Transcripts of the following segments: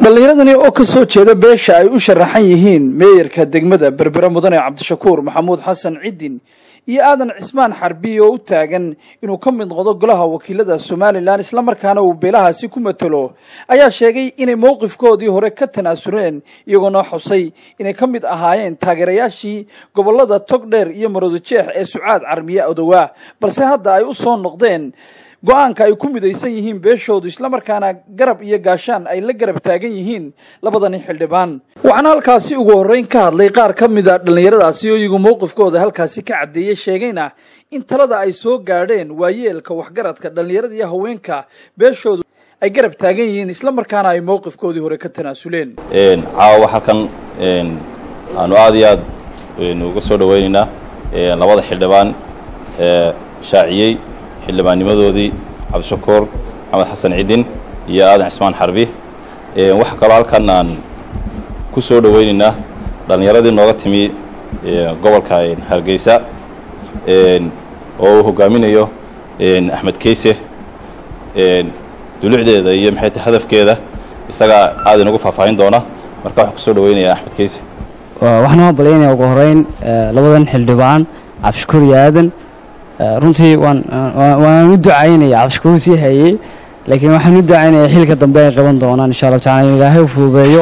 dhallinyaradani oo ka soo jeeda beesha ay u sharaxan yihiin meeyarka degmada berbera mudane cabdishakuur maxamuud xasan cidin iyo aadan cismaan xarbi oo u taagan inuu ka mid noqdo golaha wakiilada Soomaaliland isla markaana uu beelahaasi ku matalo ayaa sheegay inay mowqifkoodii hore ka tanaasuleen iyagoo xusay inay ka mid ahaayeen taageerayaashii gobolada Togdheer iyo Maroodijeex ee Sucaad Carmiye Odowa balse hadda ay u soo noqdeen go'aanka ay ku midaysan yihiin beeshoodu isla markaana garab iyo gaashaan ay la garab taagan yihiin labadani xildhibaan waxaan halkaasi ugu horeyn ka hadlay qaar ka mid ah dhalinyaradaasi oo iyagu mowqifkooda halkaasi ka cadeeyay sheegayna in talada ay soo gaadheen waayeelka waxgaradka dhalinyarada iyo haweenka beeshoodu ay garab taagan yihiin isla markaana ay mowqifkoodii hore ka tanaasuleen caawa halkan aanu aad iyo aad uga soo dhaweynayna labada xildhibaan shaaciyay xildhibaannimadoodii cabdishakuur maxamed xasan cidin iyo aadan cismaan xarbi waxa kale halkan aan ku soo dhaweynaynaa dhalinyaradii nooga timi gobolka Hargeysa oo uu hogaaminayo Axmed Keyse dulucdeeda iyo maxay hadafkeeda isaga aad inagu faahfaahin doona marka waxa ku soo dhaweynayaa Axmed Keyse waxna baleynaya ugu horeyn labadan xildhibaan cabdishakuur iyo aadan runtii waan u ducaynaya cabdishakuur si hayay laakiin waxaan u ducaynaya xilka dambe ay qaban doonaan insha Allah taala ilaahay u fududeeyo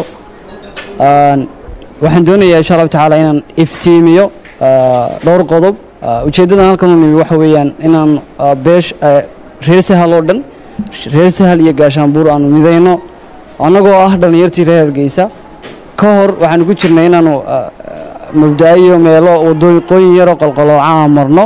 waxaan doonayaa insha Allah taala inaan iftiimiyo dhowr qodob ujeedada halkan waxa weeyaan inaan beesh reer Sahal oo dhan reer Sahal iyo Gaashaanbuur aanu midayno anagoo ah dhalinyartii reer Hargeysa ka hor waxaan ku jirnay inaanu mabdaayo meelo wadooyin yar oo qalqaloocan marno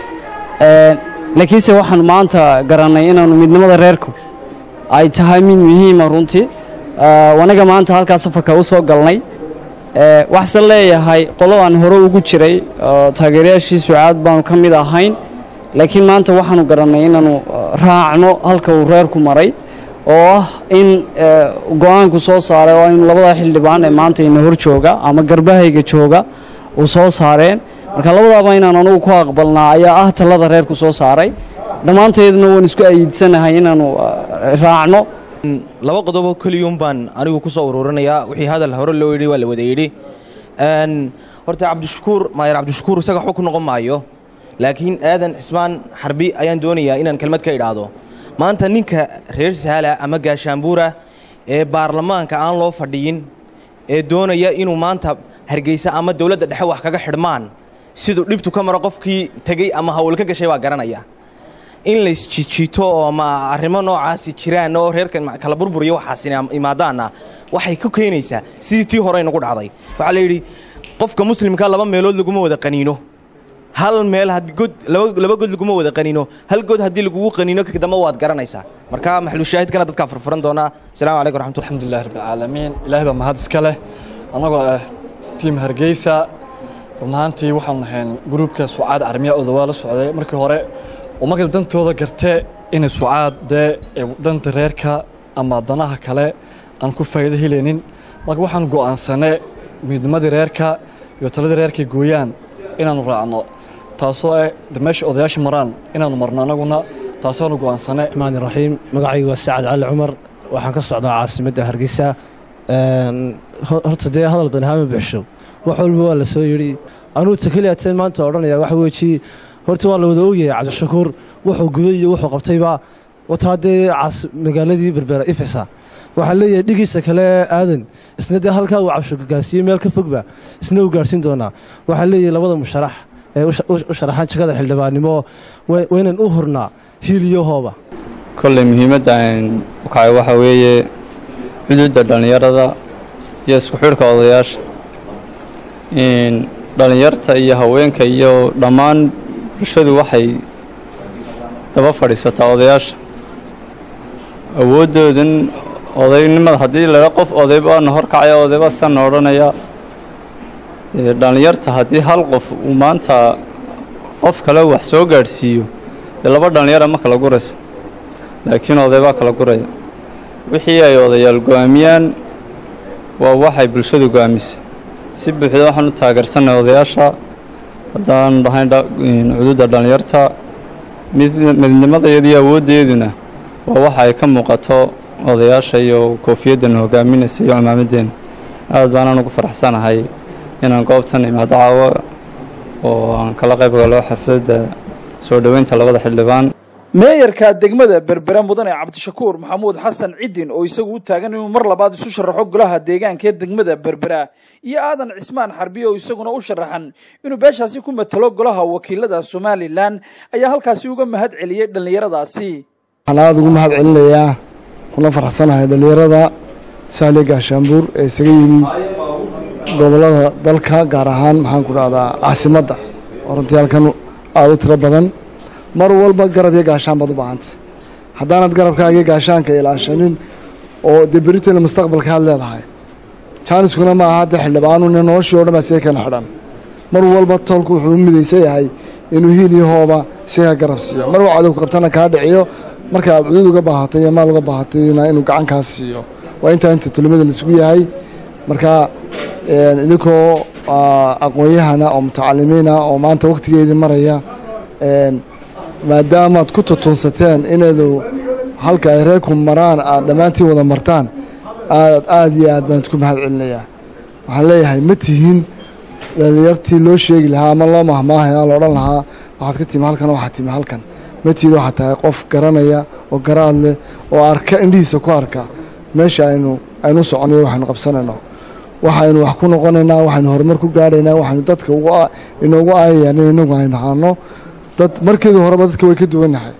laakiinse waxaan maanta garanay inaanu midnimada reerku ay tahay mid muhiim ah runtii wanaga maanta halkaas safarka u soo galnay waxaan leeyahay qolo aan hore ugu jiray taageerayaashii Sucaad baan ka mid ahayn laakiin maanta waxaanu garanay inaanu raacno halka uu reerku maray oo ah in go'aanku soo saaray oo in labada xildhibaan ee maanta ina hor jooga ama garbahayga jooga uu soo saareen marka labadaba inaan anagu ku aqbalnaa ayaa ah talada reerku soo saaray dhamaanteedna waan isku ayidsanahay inaanu raacno laba qodob oo kaliyoon baan anigu ku soo ururinayaa wixii hadal hore loo yiri waa la wada yiri horta cabdishakuur isaga xog ku noqon maayo laakiin aadan cismaan xarbi ayaan doonayaa inaan kelmad ka idhaahdo maanta ninka reer Sahal ama Gaashaanbuura ee baarlamaanka aan loo fadhiyin ee doonaya inuu maanta Hargeysa ama dawladda dhexe wax kaga xidhmaan sidoo dhibtu ka maro qofkii tagay ama hawl ka gashay waa garanaya in la isjiito oo ma arrimo noocaas jiraan oo reerkan kala burburiyo waxaas imaadaana waxay ku keenaysaa sidii tii hore inagu dhacday waxa la yiri qofka muslimka laba meelood lagu wada qaniino hal meel had god laba god lagu wada qaniino hal god hadii lagu qaniino ka dama waad garanaysaa marka maxlu shaahidkana dadka furfuran doona assalaamu alaykum warahmatullahi alhamdulillah rabbil alamin ilaahay ba mahad iska leh anagoo team Hargeysa runtii waxaan nahay groupka Sucaad Carmiye Odowa la socday markii hore oo markay dantooda gartay in Sucaad danta reerka ama danaha kale aan ku faa'iido heleenin marka waxaan go'aansanay midnimadii reerka iyo talada reerka gooyaan inaanu raacno taasoo ah meesha odayaasha maraan inaanu marno anaguna taasoo go'aansanay Rahmaan Rahiim magacaygu waa Saacad Cali Cumar waxaan ka socdaa caasimadda Hargeysa horta dee hadal badan haama bixisho wax walba waa la soo yiri anuu takaliyateen maanta oranaya wax weeji horta waa la wada ogyahay cabdishakuur wuxuu guday iyo wuxuu qabtayba wataadee magaaladii Berbera ifisa waxa leeyahay dhigiisa kale aadan isna dee halka uu cabsho gaasiyo meel ka fogba isna uu gaarsin doona waxa leeyahay labada musharax ee u sharaxan jagada xildhibaanimo waynan u hurnaa hiiliyo hooba kulli muhiimadda waxa weeye xuduudda dhalinyarada iyo isku xidhka odayaasha dhalinyarta iyo haweenka iyo dhammaan bulshadu waxay daba fadhiisataa odayaasha awoodoodan odaynimada haddii la qof odayba hor kacaya odayba san oranaya dhalinyarta haddii hal qof uu maanta qof kale wax soo gaarsiiyo laba dhalinyar ma kala gurayso laakiin odayba kala guraya wixii ay odayaal go'aamiyaan waa waxay bulshadu go'aamisay si buuxda waxaan u taageersanay odayaasha hadaan dhahayn xuduudda dhalinyarta midnimada iyo awoodeeduna waa waxa ay ka muuqato odayaasha iyo koofiyaddan hogaaminaysa iyo cimaamadeen aad baan ugu faraxsanahay inaan goobtan imaado caawa oo aan kala qayb galo xafladda soo dhaweynta labada xildhibaan. meeyarka degmada berbera mudane cabdishakuur maxamuud xasan cidin oo isagu u taagan inuu mar labaad isu sharaxo golaha deegaanka ee degmada berbera iyo aadan cismaan xarbi oo isaguna u sharaxan inuu beeshaasi ku matalo golaha wakiilada Somaliland ayaa halkaasi uga mahad celiyay dhalinyaradaasi. waxaan aad ugu mahad celinayaa kuna faraxsanahay dhalinyarada Saale Gaashaanbuur ee isaga yimi gobolada dalka gaar ahaan maxaan ku dhahdaa caasimadda runtii halkan aad u tiro badan mar walba garab iyo gaashaan baad u baahantay haddaanad garabkaaga gaashaanka ilaashanin oo debritina mustaqbalka aad leedahay jaaniskuna ma aha hadda xildhibaanuna noloshii oo dhan baa see kana xidhan mar walba tolku wuxuu u midaysan yahay inuu hiil iyo hooba isaga garab siiyo mar uu cadow qabtana kaa dhiciyo marka aad cudud uga baahatay iyo maal uga baahatayna inuu gacan kaa siiyo waa inta tulimada la isugu yahay marka idinkoo aqoon-yahana oo mutacalimiina oo maanta waqtigeedii maraya maadaamaad ku tutunsateen inaydu halka ay reerku maraan aad dhammaantiin wada martaan aad iyo aad baan ku mahad celinayaa waxaan leeyahay ma tihiin dhalinyartii loo sheegi lahaa ama loo mahmaahaya la odhan lahaa waxaad ka timi halkan waxaad timi halkan ma tihiin waxaad tahay qof garanaya oo garaad leh oo arka indhihiisa ku arka meesha aynu soconayo waxaynu qabsanayno waxaynu wax ku noqonaynaa waxaynu horumar ku gaadhaynaa waxaynu dadka inoogu aayayaan inagu aynu haano dad markeedii horeba dadka way ka duwanahay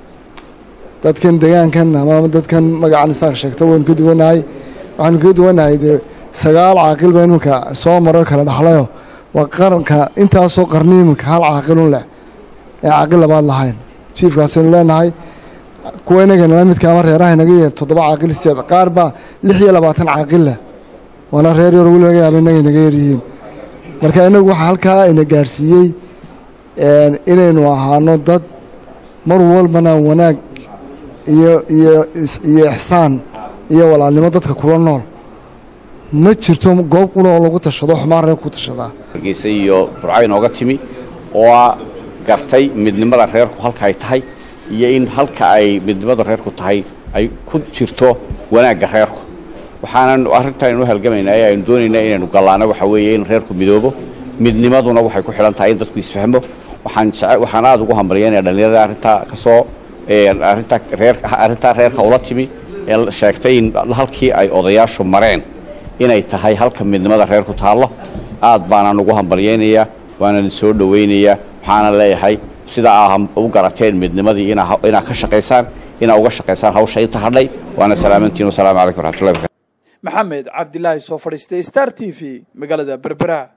dadkan deegaankan ama dadkan magacan isaaq sheegta waynu ka duwanahay waxaynu ka duwanahay dee 9 caaqil baa iminka soo maro kala dhaxlayo waa qaranka intaasoo qarni iminka hal caaqilun leh ee caaqil labaad lahayn jiifkaasaynu leenahay kuwa inagana la midka ama reeraha inaga yeer 7 caaqil isteed qaar baa 26 caaqil leh waana reer yar weliba laga yaaba inaga inaga yaryihiin marka inagu waxa halkaa ina gaarsiiyey inaynu ahaano dad mar walbana wanaag iyo ixsaan iyo walaalnimo dadka kula nool ma jirto goob qura oo lagu tashado xumaan reer ku tashadaa Hargeysa iyo Burco inooga timi oo gartay midnimada reerku halka ay tahay iyo in halka ay midnimada reerku tahay ay ku jirto wanaagga reerku waxaan arrintan inuu halgamaynaa ayaan doonaynaa inaynu galaano waxa weeye in reerku midoobo midnimaduna waxay ku xiran tahay in dadku isfahmo waxaan aad ugu hambalyeynaa dhalinyarada arrinta reerka ula timi ee sheegtay in halkii ay odayaashu mareen inay tahay halka midnimada reerku taalo aad baan ugu hambalyeynayaa waana soo dhaweynayaa waxaana leeyahay sida aad u garateen midnimadii ina ka shaqeysaan ina uga shaqeysaan hawsha inta hadhay waana salaamantiin wa salaamu calaykum wa rahmatullahi wa barakatuh maxamed cabdilaahi soo fadhiistay Star TV magaalada Berbera.